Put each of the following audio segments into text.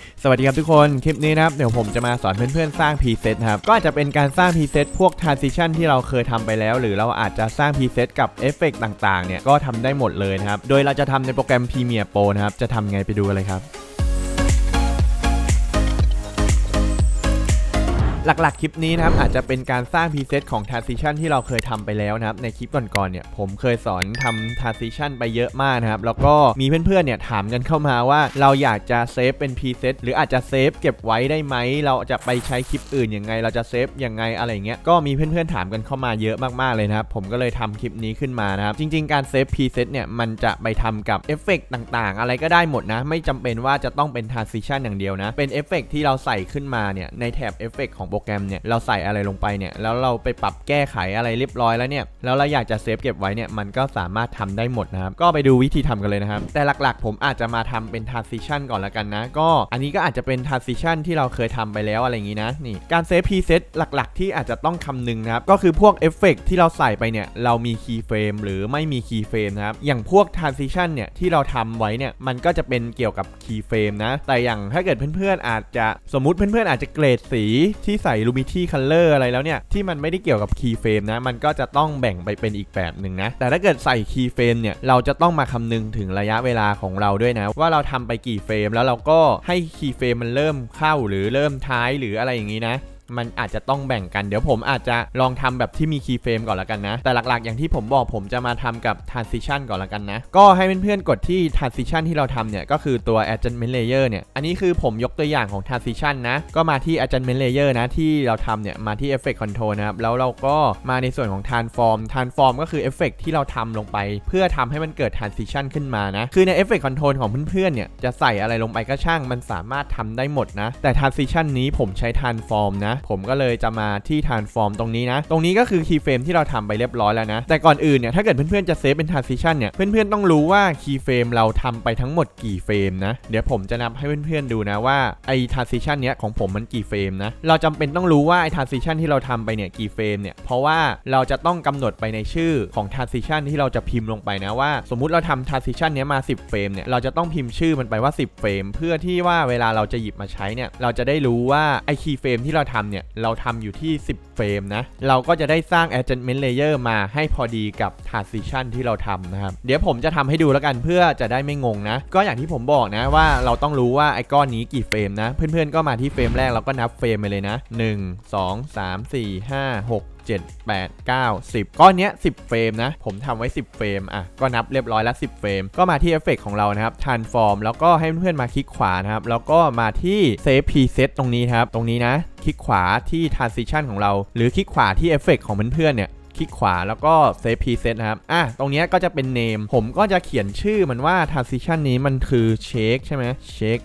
สวัสดีครับทุกคนคลิปนี้นะครับเดี๋ยวผมจะมาสอนเพื่อนๆสร้าง preset ครับก็อาจจะเป็นการสร้าง preset พวก transition ที่เราเคยทำไปแล้วหรือเราอาจจะสร้าง preset กับเอฟเฟกต์ต่างๆเนี่ยก็ทำได้หมดเลยนะครับโดยเราจะทำในโปรแกรม Premiere Pro นะครับจะทำไงไปดูเลยครับหลักๆคลิปนี้นะครับอาจจะเป็นการสร้าง preset ของ transition ที่เราเคยทำไปแล้วนะครับในคลิปก่อนๆเนี่ยผมเคยสอนทำ transition ไปเยอะมากนะครับแล้วก็มีเพื่อนๆเนี่ยถามกันเข้ามาว่าเราอยากจะเซฟเป็น preset หรืออาจจะเซฟเก็บไว้ได้ไหมเราจะไปใช้คลิปอื่นยังไงเราจะเซฟยังไงอะไรเงี้ยก็มีเพื่อนๆถามกันเข้ามาเยอะมากๆเลยนะครับผมก็เลยทำคลิปนี้ขึ้นมานะครับจริงๆการเซฟ preset เนี่ยมันจะไปทำกับเอฟเฟกต์ต่างๆอะไรก็ได้หมดนะไม่จำเป็นว่าจะต้องเป็น transition อย่างเดียวนะเป็นเอฟเฟกต์ที่เราใส่ขึ้นมาเนี่ยในแถบเอฟเฟกต์ของโปรแกรมเนี่ยเราใส่อะไรลงไปเนี่ยแล้วเราไปปรับแก้ไขอะไรเรียบร้อยแล้วเนี่ยแล้วเราอยากจะเซฟเก็บไว้เนี่ยมันก็สามารถทำได้หมดนะครับก็ไปดูวิธีทำกันเลยนะครับแต่หลักๆผมอาจจะมาทำเป็น transition ก่อนละกันนะก็อันนี้ก็อาจจะเป็น transition ที่เราเคยทำไปแล้วอะไรอย่างนี้นะนี่การเซฟ preset หลักๆที่อาจจะต้องคำนึงนะครับก็คือพวกเอฟเฟกต์ที่เราใส่ไปเนี่ยเรามี keyframe หรือไม่มี keyframe นะครับอย่างพวก transition เนี่ยที่เราทำไว้เนี่ยมันก็จะเป็นเกี่ยวกับ keyframe นะแต่อย่างถ้าเกิดเพื่อนๆอาจจะสมมุติเพื่อนๆอาจจะเกรดสีที่ใส่ Lumity Color อะไรแล้วเนี่ยที่มันไม่ได้เกี่ยวกับ keyframe นะมันก็จะต้องแบ่งไปเป็นอีกแบบหนึ่งนะแต่ถ้าเกิดใส่ keyframe เนี่ยเราจะต้องมาคำนึงถึงระยะเวลาของเราด้วยนะว่าเราทำไปกี่เฟรมแล้วเราก็ให้ keyframe มันเริ่มเข้าหรือเริ่มท้ายหรืออะไรอย่างนี้นะมันอาจจะต้องแบ่งกันเดี๋ยวผมอาจจะลองทำแบบที่มี keyframe ก่อนละกันนะแต่หลักๆอย่างที่ผมบอกผมจะมาทำกับ transition ก่อนละกันนะก็ให้เพื่อนๆกดที่ transition ที่เราทำเนี่ยก็คือตัว adjustment layer เนี่ยอันนี้คือผมยกตัวอย่างของ transition นะก็มาที่ adjustment layer นะที่เราทำเนี่ยมาที่ effect control นะครับแล้วเราก็มาในส่วนของ transform ก็คือ effect ที่เราทำลงไปเพื่อทำให้มันเกิด transition ขึ้นมานะคือใน effect control ของเพื่อนๆเนี่ยจะใส่อะไรลงไปก็ช่างมันสามารถทำได้หมดนะแต่ transition นี้ผมใช้ transform นะผมก็เลยจะมาที่ transform ตรงนี้นะตรงนี้ก็คือ keyframe ที่เราทำไปเรียบร้อยแล้วนะแต่ก่อนอื่นเนี่ยถ้าเกิดเพื่อนๆจะเซฟเป็น transition เนี่ยเพื่อนๆต้องรู้ว่า keyframe เราทำไปทั้งหมดกี่เฟรมนะเดี๋ยวผมจะนับให้เพื่อนๆดูนะว่าไอ้ transition เนี้ยของผมมันกี่เฟรมนะเราจำเป็นต้องรู้ว่าไอ้ transition ที่เราทำไปเนี่ยกี่เฟรมเนี่ยเพราะว่าเราจะต้องกำหนดไปในชื่อของ transition ที่เราจะพิมพ์ลงไปนะว่าสมมุติเราทำ transition เนี้ยมา10เฟรมเนี่ยเราจะต้องพิมพ์ชื่อมันไปว่า10เฟรมเพื่อที่ว่าเวลาเราจะหยิบมาใช้เนี่ยเราจะได้รู้ว่าไอ้ keyframe ที่เราทำเนี่ยเราทำอยู่ที่10เฟรมนะเราก็จะได้สร้าง adjustment layer มาให้พอดีกับ transition ที่เราทำนะครับเดี๋ยวผมจะทำให้ดูแล้วกันเพื่อจะได้ไม่งงนะก็อย่างที่ผมบอกนะว่าเราต้องรู้ว่าไอ้ก้อนนี้กี่เฟรมนะเพื่อนๆก็มาที่เฟรมแรกแล้วก็นับเฟรมไปเลยนะ1 2 3 4 5 6 7 8 9 10ก้อนนี้10เฟรมนะผมทำไว้10เฟรมอ่ะก็นับเรียบร้อยแล้ว10เฟรมก็มาที่เอฟเฟกต์ของเรานะครับ transform แล้วก็ให้เพื่อนๆมาคลิกขวานะครับแล้วก็มาที่ save preset ตรงนี้ครับตรงนี้นะคลิกขวาที่ transition ของเราหรือคลิกขวาที่เอฟเฟกต์ของเพื่อนๆเนี่ยคลิกขวาแล้วก็ save preset นะครับตรงนี้ก็จะเป็น name ผมก็จะเขียนชื่อมันว่า transition นี้มันคือ shake ใช่ไหม shake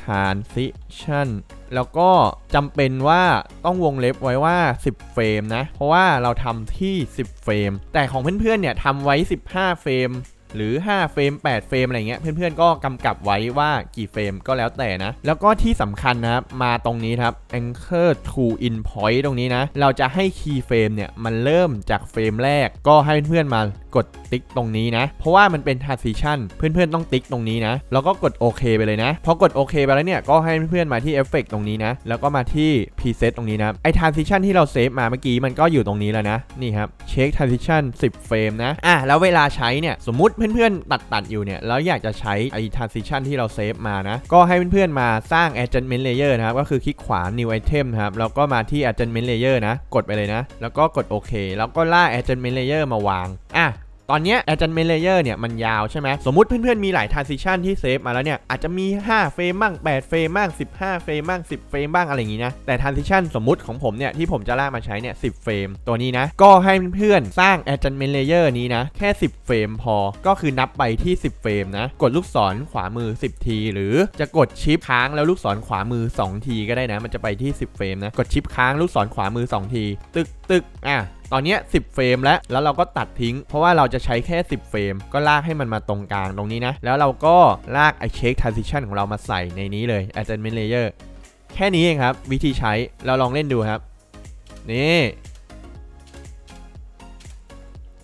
transition แล้วก็จำเป็นว่าต้องวงเล็บไว้ว่า10เฟรมนะเพราะว่าเราทำที่10เฟรมแต่ของเพื่อนๆเนี่ยทำไว้15เฟรมหรือ5เฟรม8เฟรมอะไรเงี้ยเพื่อนๆก็กำกับไว้ว่ากี่เฟรมก็แล้วแต่นะแล้วก็ที่สำคัญนะครับมาตรงนี้ครับ anchor to in point ตรงนี้นะเราจะให้ key frame เนี่ยมันเริ่มจากเฟรมแรกก็ให้เพื่อนๆมากดติ๊กตรงนี้นะเพราะว่ามันเป็น transition เพื่อนๆต้องติ๊กตรงนี้นะแล้วก็กดโอเคไปเลยนะพอกดโอเคไปแล้วเนี่ยก็ให้เพื่อนๆมาที่ effect ตรงนี้นะแล้วก็มาที่ preset ตรงนี้นะไอ้ transition ที่เราเซฟมาเมื่อกี้มันก็อยู่ตรงนี้แล้วนะนี่ครับ check transition 10เฟรมนะแล้วเวลาใช้เนี่ยสมมุติเพื่อนๆตัดอยู่เนี่ยแล้วอยากจะใช้ไอ้ transition ที่เราเซฟมานะก็ให้เพื่อนๆมาสร้าง adjustment layer นะครับก็คือคลิกขวา new item นะครับแล้วก็มาที่ adjustment layer นะกดไปเลยนะแล้วก็กดโอเคแล้วก็ลาก adjustment layer มาวางตอนนี้ adjustment layer เนี่ยมันยาวใช่ไหมสมมุติเพื่อนๆมีหลาย transition ที่เซฟมาแล้วเนี่ยอาจจะมี5เฟรมบ้าง8เฟรมบ้าง15เฟรมบ้าง10เฟรมบ้างอะไรอย่างงี้นะแต่ transition สมมุติของผมเนี่ยที่ผมจะลากมาใช้เนี่ย10เฟรมตัวนี้นะก็ให้เพื่อนๆสร้าง adjustment layer นี้นะแค่10เฟรมพอก็คือนับไปที่10เฟรมนะกดลูกศรขวามือ10ทีหรือจะกดชิปค้างแล้วลูกศรขวามือ2ทีก็ได้นะมันจะไปที่10เฟรมนะกดชิปค้างลูกศรขวามือ2ทีตึกตอนนี้10เฟรมแล้วเราก็ตัดทิ้งเพราะว่าเราจะใช้แค่10เฟรมก็ลากให้มันมาตรงกลางตรงนี้นะแล้วเราก็ลากไอ้ check transition ของเรามาใส่ในนี้เลย adjustment layer แค่นี้เองครับวิธีใช้เราลองเล่นดูครับนี่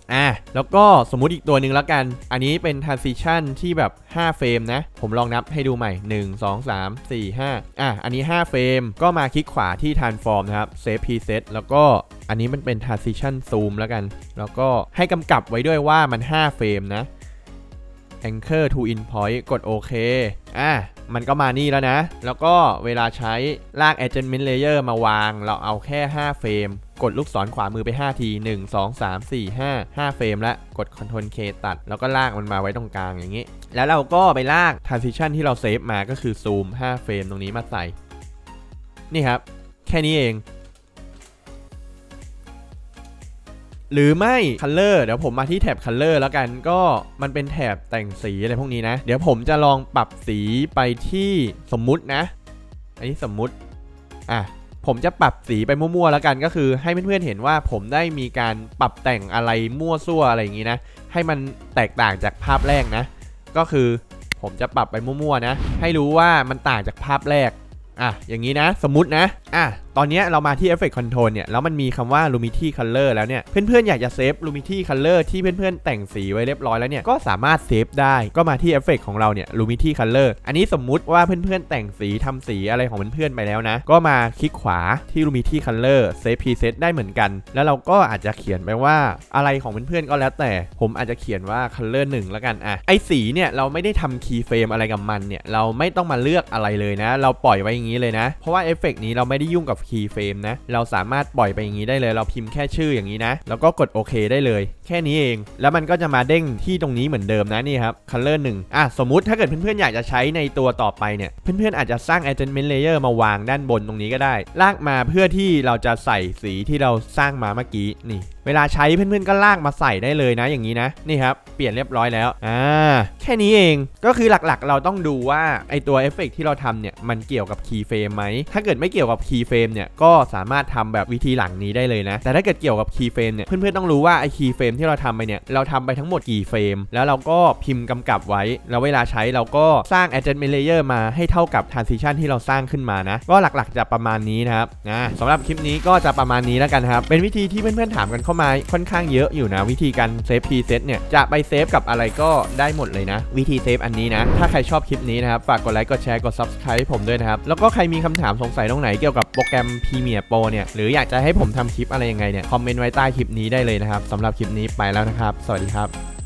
แล้วก็สมมุติอีกตัวหนึ่งแล้วกันอันนี้เป็น transition ที่แบบ5เฟรมนะผมลองนับให้ดูใหม่1 2 3 4 5อันนี้5เฟรมก็มาคลิกขวาที่ transform นะครับ save preset แล้วก็อันนี้มันเป็น transition zoom แล้วกันแล้วก็ให้กำกับไว้ด้วยว่ามัน5เฟรมนะ anchor to in point กดโอเคมันก็มานี่แล้วนะแล้วก็เวลาใช้ลาก adjustment layer มาวางเราเอาแค่5เฟรมกดลูกศรขวามือไป5ที1 2 3 4 5เฟรมแล้วกด Ctrl K ตัดแล้วก็ลากมันมาไว้ตรงกลางอย่างนี้แล้วเราก็ไปลาก transition ที่เราเซฟมาก็คือ zoom 5เฟรมตรงนี้มาใส่นี่ครับแค่นี้เองหรือไม่ Color เดี๋ยวผมมาที่แถบ Color แล้วกันก็มันเป็นแถบแต่งสีอะไรพวกนี้นะเดี๋ยวผมจะลองปรับสีไปที่สมมุตินะอันนี้สมมุติผมจะปรับสีไปมั่วๆแล้วกันก็คือให้เพื่อนๆเห็นว่าผมได้มีการปรับแต่งอะไรมั่วซั่วอะไรอย่างนี้นะให้มันแตกต่างจากภาพแรกนะก็คือผมจะปรับไปมั่วๆนะให้รู้ว่ามันต่างจากภาพแรกอย่างนี้นะสมมุตินะตอนนี้เรามาที่ Effect Control เนี่ยแล้วมันมีคำว่า Lumity Color แล้วเนี่ยเพื่อนๆอยากจะเซฟ Lumity Color ที่เพื่อนๆแต่งสีไว้เรียบร้อยแล้วเนี่ยก็สามารถเซฟได้ก็มาที่ Effect ของเราเนี่ย Lumity Color อันนี้สมมุติว่าเพื่อนๆแต่งสีทำสีอะไรของเพื่อนๆไปแล้วนะก็มาคลิกขวาที่ Lumity Color Save Preset ได้เหมือนกันแล้วเราก็อาจจะเขียนไปว่าอะไรของเพื่อนๆก็แล้วแต่ผมอาจจะเขียนว่า Color 1แล้วกันไอสีเนี่ยเราไม่ได้ทำ Keyframe อะไรกับมันเนี่ยเราไม่ต้องมาเลือกอะไรเลยนะเราปล่อยไว้อย่างนี้เลยนะเพราะว่าเอฟเฟกต์นี้เราไม่ได้ยุ่งกับ Keyframe นะเราสามารถปล่อยไปอย่างนี้ได้เลยเราพิมพ์แค่ชื่ออย่างนี้นะแล้วก็กดโอเคได้เลยแค่นี้เองแล้วมันก็จะมาเด้งที่ตรงนี้เหมือนเดิมนะนี่ครับ Color 1สมมุติถ้าเกิดเพื่อนๆอยากจะใช้ในตัวต่อไปเนี่ยเพื่อนๆอาจจะสร้าง Adjustment Layer มาวางด้านบนตรงนี้ก็ได้ลากมาเพื่อที่เราจะใส่สีที่เราสร้างมาเมื่อกี้นี่เวลาใช้เพื่อนๆก็ลากมาใส่ได้เลยนะอย่างนี้นะนี่ครับเปลี่ยนเรียบร้อยแล้วแค่นี้เองก็คือหลักๆเราต้องดูว่าไอตัวเอฟเฟกต์ที่เราทำเนี่ยมันเกี่ยวกับ Keyframe ไหมถ้าเกิดไม่เกี่ยวกับ Keyframe เนี่ยก็สามารถทำแบบวิธีหลังนี้ได้เลยนะแต่ถ้าเกิดเกี่ยวกับ Keyframe เนี่ยเพื่อนๆต้องรู้ว่าไอ Keyframe ที่เราทำไปเนี่ยเราทำไปทั้งหมดกี่เฟรมแล้วเราก็พิมพ์กำกับไว้แล้วเวลาใช้เราก็สร้าง Adjustment Layer มาให้เท่ากับ Transition ที่เราสร้างขึ้นมานะก็หลักๆจะประมาณนี้นะครับสำหรับคลิปนี้ก็จะประมาณนี้แล้วกันครับเป็นวิธีที่เพื่อนๆถามกันเข้ามาค่อนข้างเยอะอยู่นะวิธีการเซฟ preset เนี่ยจะไปเซฟกับอะไรก็ได้หมดเลยนะวิธีเซฟอันนี้นะถ้าใครชอบคลิปนี้นะครับฝากกดไลค์กดแชร์กด Subscribe ผมด้วยนะครับแล้วก็ใครมีคำถามสงสัยตรงไหนเกี่ยวกับโปรแกรม Premiere Pro เนี่ยหรืออยากจะให้ผมทำคลิปอะไรยังไงเนี่ยคอมเมนต์ไว้ใต้คลิปนี้ได้เลยนะครับสำหรับคลิปนี้ไปแล้วนะครับสวัสดีครับ